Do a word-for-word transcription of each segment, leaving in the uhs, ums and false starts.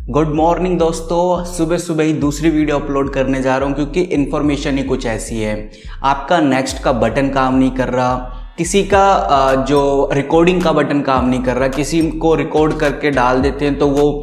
Good morning दोस्तों, सुबह सुबह ही दूसरी वीडियो अपलोड करने जा रहा हूँ क्योंकि इन्फॉर्मेशन ही कुछ ऐसी है। आपका नेक्स्ट का बटन काम नहीं कर रहा, किसी का जो रिकॉर्डिंग का बटन काम नहीं कर रहा, किसी को रिकॉर्ड करके डाल देते हैं तो वो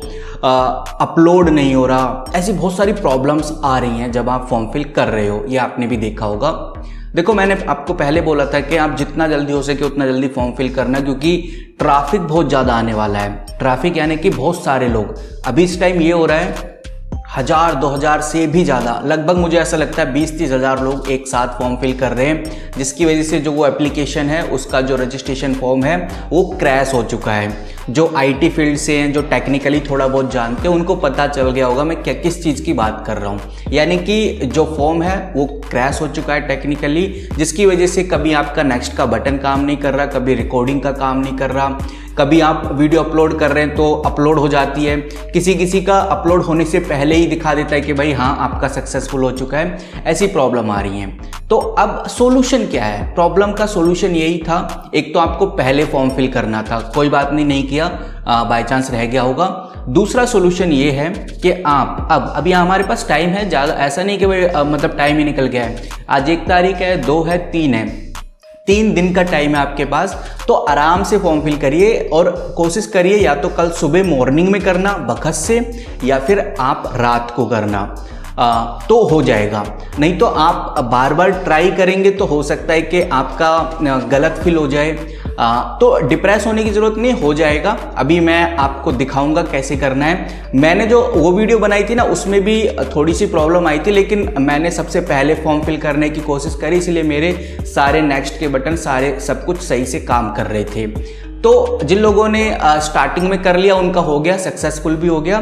अपलोड नहीं हो रहा। ऐसी बहुत सारी प्रॉब्लम्स आ रही हैं जब आप फॉर्म फिल कर रहे हो, ये आपने भी देखा होगा। देखो, मैंने आपको पहले बोला था कि आप जितना जल्दी हो सके उतना जल्दी फॉर्म फिल करना, क्योंकि ट्रैफिक बहुत ज़्यादा आने वाला है। ट्रैफिक यानी कि बहुत सारे लोग, अभी इस टाइम ये हो रहा है हज़ार दो हज़ार से भी ज़्यादा, लगभग मुझे ऐसा लगता है बीस तीस हज़ार लोग एक साथ फॉर्म फिल कर रहे हैं, जिसकी वजह से जो वो एप्लीकेशन है उसका जो रजिस्ट्रेशन फॉर्म है वो क्रैश हो चुका है। जो आईटी फील्ड से हैं, जो टेक्निकली थोड़ा बहुत जानते हैं, उनको पता चल गया होगा मैं क्या किस चीज़ की बात कर रहा हूँ। यानी कि जो फॉर्म है वो क्रैश हो चुका है टेक्निकली, जिसकी वजह से कभी आपका नेक्स्ट का बटन काम नहीं कर रहा, कभी रिकॉर्डिंग का काम नहीं कर रहा, कभी आप वीडियो अपलोड कर रहे हैं तो अपलोड हो जाती है, किसी किसी का अपलोड होने से पहले ही दिखा देता है कि भाई हाँ आपका सक्सेसफुल हो चुका है। ऐसी प्रॉब्लम आ रही है। तो अब सॉल्यूशन क्या है? प्रॉब्लम का सॉल्यूशन यही था, एक तो आपको पहले फॉर्म फिल करना था, कोई बात नहीं, नहीं किया, बाय चांस रह गया होगा। दूसरा सॉल्यूशन ये है कि आप अब अभी हमारे पास टाइम है ज़्यादा, ऐसा नहीं कि भाई मतलब टाइम ही निकल गया है। आज एक तारीख है, दो है, तीन है, तीन दिन का टाइम है आपके पास, तो आराम से फॉर्म फिल करिए और कोशिश करिए या तो कल सुबह मॉर्निंग में करना बखत से, या फिर आप रात को करना, आ, तो हो जाएगा। नहीं तो आप बार बार ट्राई करेंगे तो हो सकता है कि आपका गलत फिल हो जाए। आ, तो डिप्रेस होने की ज़रूरत नहीं, हो जाएगा। अभी मैं आपको दिखाऊंगा कैसे करना है। मैंने जो वो वीडियो बनाई थी ना, उसमें भी थोड़ी सी प्रॉब्लम आई थी, लेकिन मैंने सबसे पहले फॉर्म फिल करने की कोशिश करी, इसलिए मेरे सारे नेक्स्ट के बटन सारे सब कुछ सही से काम कर रहे थे। तो जिन लोगों ने स्टार्टिंग में कर लिया उनका हो गया, सक्सेसफुल भी हो गया।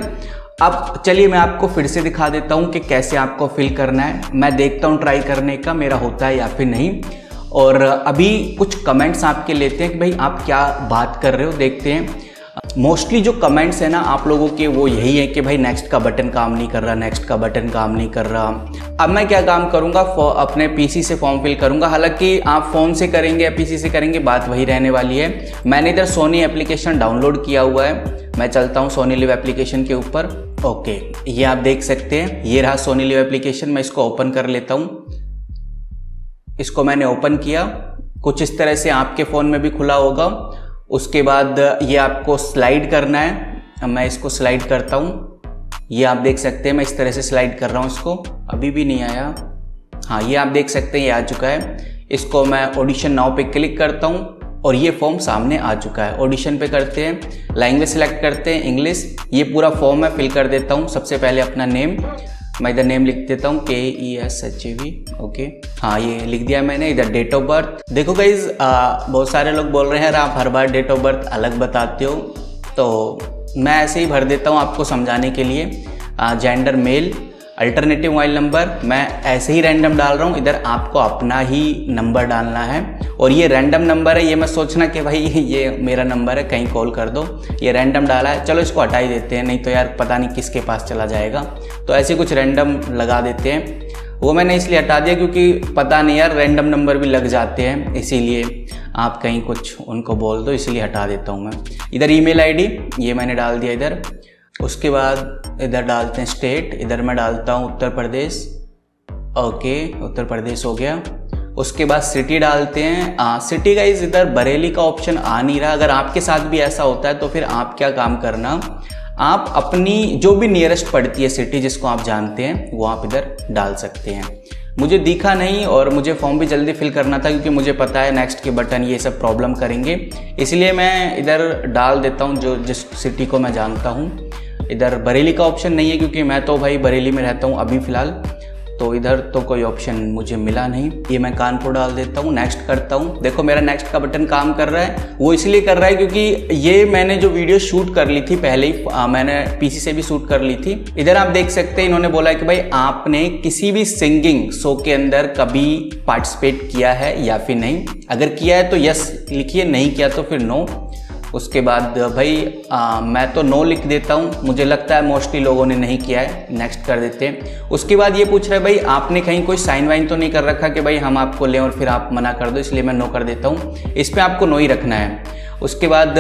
अब चलिए मैं आपको फिर से दिखा देता हूँ कि कैसे आपको फिल करना है। मैं देखता हूँ ट्राई करने का मेरा होता है या फिर नहीं। और अभी कुछ कमेंट्स आपके लेते हैं कि भाई आप क्या बात कर रहे हो, देखते हैं। मोस्टली जो कमेंट्स है ना आप लोगों के वो यही है कि भाई नेक्स्ट का बटन काम नहीं कर रहा, नेक्स्ट का बटन काम नहीं कर रहा। अब मैं क्या काम करूँगा, अपने पीसी से फॉर्म फिल करूँगा। हालांकि आप फ़ोन से करेंगे या पीसी से करेंगे बात वही रहने वाली है। मैंने इधर सोनी एप्लीकेशन डाउनलोड किया हुआ है, मैं चलता हूँ सोनी लिव एप्लीकेशन के ऊपर। ओके, ये आप देख सकते हैं, ये रहा सोनी लिव एप्लीकेशन। मैं इसको ओपन कर लेता हूँ। इसको मैंने ओपन किया, कुछ इस तरह से आपके फ़ोन में भी खुला होगा। उसके बाद ये आपको स्लाइड करना है, मैं इसको स्लाइड करता हूँ। ये आप देख सकते हैं मैं इस तरह से स्लाइड कर रहा हूँ इसको। अभी भी नहीं आया, हाँ ये आप देख सकते हैं ये आ चुका है। इसको मैं ऑडिशन नाउ पे क्लिक करता हूँ और ये फॉर्म सामने आ चुका है। ऑडिशन पे करते हैं, लैंग्वेज सेलेक्ट करते हैं इंग्लिश। ये पूरा फॉर्म मैं फिल कर देता हूँ। सबसे पहले अपना नेम, मैं इधर नेम लिख देता हूँ K E S H A V. Okay, हाँ ये लिख दिया मैंने। इधर डेट ऑफ बर्थ, देखो गाइज बहुत सारे लोग बोल रहे हैं आप हर बार डेट ऑफ बर्थ अलग बताते हो, तो मैं ऐसे ही भर देता हूँ आपको समझाने के लिए। Gender male, alternative mobile number मैं ऐसे ही रैंडम डाल रहा हूँ। इधर आपको अपना ही नंबर डालना है, और ये रैंडम नंबर है, ये मैं सोचना कि भाई ये मेरा नंबर है कहीं कॉल कर दो। ये रैंडम डाला है, चलो इसको हटा ही देते हैं, नहीं तो यार पता नहीं किसके पास चला जाएगा। तो ऐसे कुछ रैंडम लगा देते हैं। वो मैंने इसलिए हटा दिया क्योंकि पता नहीं यार रैंडम नंबर भी लग जाते हैं, इसीलिए आप कहीं कुछ उनको बोल दो, इसलिए हटा देता हूँ मैं। इधर ईमेल आईडी ये मैंने डाल दिया इधर। उसके बाद इधर डालते हैं स्टेट, इधर मैं डालता हूँ उत्तर प्रदेश। ओके, उत्तर प्रदेश हो गया। उसके बाद सिटी डालते हैं। आ, सिटी का इस इधर बरेली का ऑप्शन आ नहीं रहा। अगर आपके साथ भी ऐसा होता है तो फिर आप क्या काम करना, आप अपनी जो भी नियरेस्ट पड़ती है सिटी जिसको आप जानते हैं वो आप इधर डाल सकते हैं। मुझे दिखा नहीं और मुझे फॉर्म भी जल्दी फिल करना था क्योंकि मुझे पता है नेक्स्ट के बटन ये सब प्रॉब्लम करेंगे, इसलिए मैं इधर डाल देता हूँ जो जिस सिटी को मैं जानता हूँ। इधर बरेली का ऑप्शन नहीं है क्योंकि मैं तो भाई बरेली में रहता हूँ अभी फ़िलहाल, तो इधर तो कोई ऑप्शन मुझे मिला नहीं। ये मैं कानपुर डाल देता हूँ, नेक्स्ट करता हूँ। देखो मेरा नेक्स्ट का बटन काम कर रहा है। वो इसलिए कर रहा है क्योंकि ये मैंने जो वीडियो शूट कर ली थी पहले ही, आ, मैंने पीसी से भी शूट कर ली थी। इधर आप देख सकते हैं इन्होंने बोला है कि भाई आपने किसी भी सिंगिंग शो के अंदर कभी पार्टिसिपेट किया है या फिर नहीं। अगर किया है तो यस लिखिए, नहीं किया तो फिर नो। उसके बाद भाई आ, मैं तो नो लिख देता हूँ, मुझे लगता है मोस्टली लोगों ने नहीं किया है, नेक्स्ट कर देते हैं। उसके बाद ये पूछ रहा है भाई आपने कहीं कोई साइन वाइन तो नहीं कर रखा कि भाई हम आपको लें और फिर आप मना कर दो, इसलिए मैं नो कर देता हूँ। इस पर आपको नो ही रखना है। उसके बाद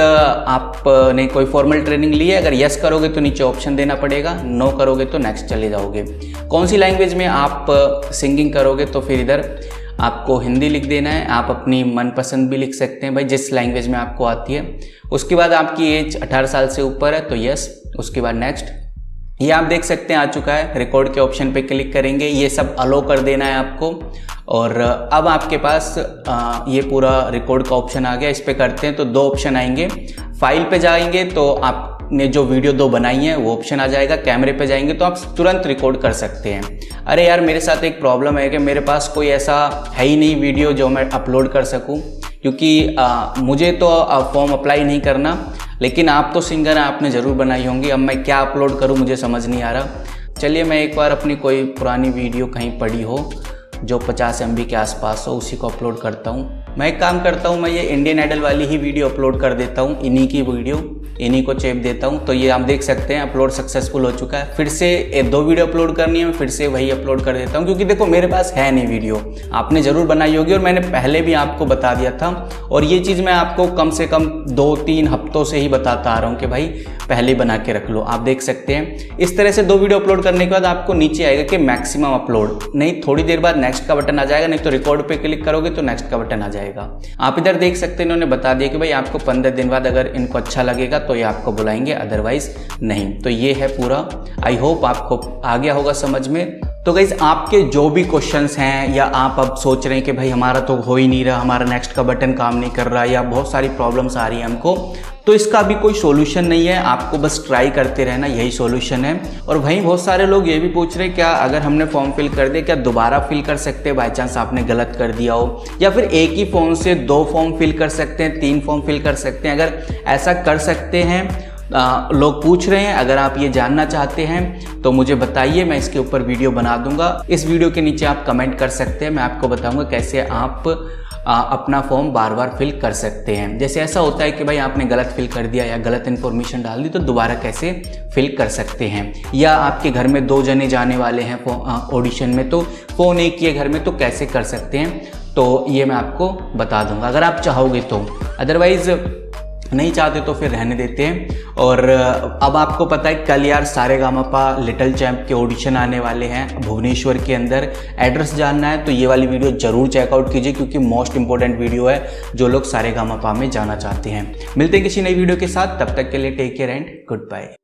आपने कोई फॉर्मल ट्रेनिंग ली है, अगर यस करोगे तो नीचे ऑप्शन देना पड़ेगा, नो करोगे तो नेक्स्ट चले जाओगे। कौन सी लैंग्वेज में आप सिंगिंग करोगे तो फिर इधर आपको हिंदी लिख देना है। आप अपनी मनपसंद भी लिख सकते हैं भाई, जिस लैंग्वेज में आपको आती है। उसके बाद आपकी एज अठारह साल से ऊपर है तो यस, उसके बाद नेक्स्ट। ये आप देख सकते हैं आ चुका है, रिकॉर्ड के ऑप्शन पे क्लिक करेंगे, ये सब अलो कर देना है आपको। और अब आपके पास आ, ये पूरा रिकॉर्ड का ऑप्शन आ गया, इस पे करते हैं तो दो ऑप्शन आएंगे। फाइल पे जाएंगे तो आपने जो वीडियो दो बनाई है वो ऑप्शन आ जाएगा। कैमरे पे जाएंगे तो आप तुरंत रिकॉर्ड कर सकते हैं। अरे यार मेरे साथ एक प्रॉब्लम है कि मेरे पास कोई ऐसा है ही नहीं वीडियो जो मैं अपलोड कर सकूं, क्योंकि आ, मुझे तो फॉर्म अप्लाई नहीं करना, लेकिन आप तो सिंगर हैं, आपने ज़रूर बनाई होंगी। अब मैं क्या अपलोड करूं मुझे समझ नहीं आ रहा। चलिए मैं एक बार अपनी कोई पुरानी वीडियो कहीं पड़ी हो जो पचास एम बी के आसपास हो उसी को अपलोड करता हूँ। मैं एक काम करता हूँ, मैं ये इंडियन आइडल वाली ही वीडियो अपलोड कर देता हूँ, इन्हीं की वीडियो इन्हीं को चेप देता हूँ। तो ये आप देख सकते हैं अपलोड सक्सेसफुल हो चुका है। फिर से दो वीडियो अपलोड करनी है, मैं फिर से वही अपलोड कर देता हूँ, क्योंकि देखो मेरे पास है नहीं वीडियो, आपने ज़रूर बनाई होगी और मैंने पहले भी आपको बता दिया था। और ये चीज़ मैं आपको कम से कम दो तीन हफ्तों से ही बताता आ रहा हूँ कि भाई पहले बना के रख लो। आप देख सकते हैं इस तरह से दो वीडियो अपलोड करने के बाद आपको नीचे आएगा कि मैक्सिमम अपलोड, नहीं थोड़ी देर बाद नेक्स्ट का बटन आ जाएगा, नहीं तो रिकॉर्ड पे क्लिक करोगे तो नेक्स्ट का बटन आ जाएगा। आप इधर देख सकते हैं इन्होंने बता दिया कि भाई आपको पंद्रह दिन बाद अगर इनको अच्छा लगेगा तो ये आपको बुलाएंगे, अदरवाइज नहीं। तो ये है पूरा। आई होप आपको आ गया होगा समझ में। तो गाइस आपके जो भी क्वेश्चंस हैं या आप अब सोच रहे हैं कि भाई हमारा तो हो ही नहीं रहा, हमारा नेक्स्ट का बटन काम नहीं कर रहा या बहुत सारी प्रॉब्लम्स आ रही हैं हमको, तो इसका भी कोई सॉल्यूशन नहीं है, आपको बस ट्राई करते रहना, यही सॉल्यूशन है। और वहीं बहुत सारे लोग ये भी पूछ रहे हैं क्या अगर हमने फॉर्म फिल कर दिया क्या दोबारा फिल कर सकते हैं, बाई चांस आपने गलत कर दिया हो, या फिर एक ही फॉर्म से दो फॉर्म फिल कर सकते हैं, तीन फॉर्म फिल कर सकते हैं। अगर ऐसा कर सकते हैं आ, लोग पूछ रहे हैं, अगर आप ये जानना चाहते हैं तो मुझे बताइए, मैं इसके ऊपर वीडियो बना दूंगा। इस वीडियो के नीचे आप कमेंट कर सकते हैं, मैं आपको बताऊंगा कैसे आप आ, अपना फॉर्म बार बार फिल कर सकते हैं। जैसे ऐसा होता है कि भाई आपने गलत फिल कर दिया या गलत इन्फॉर्मेशन डाल दी तो दोबारा कैसे फिल कर सकते हैं, या आपके घर में दो जने जाने वाले हैं ऑडिशन में तो फ़ोन एक ही घर में तो कैसे कर सकते हैं, तो ये मैं आपको बता दूंगा अगर आप चाहोगे तो। अदरवाइज़ नहीं चाहते तो फिर रहने देते हैं। और अब आपको पता है कल यार सारेगामापा लिटिल चैंप के ऑडिशन आने वाले हैं भुवनेश्वर के अंदर। एड्रेस जानना है तो ये वाली वीडियो जरूर चेकआउट कीजिए, क्योंकि मोस्ट इंपॉर्टेंट वीडियो है जो लोग सारेगामापा में जाना चाहते हैं। मिलते हैं किसी नई वीडियो के साथ, तब तक के लिए take care and good bye.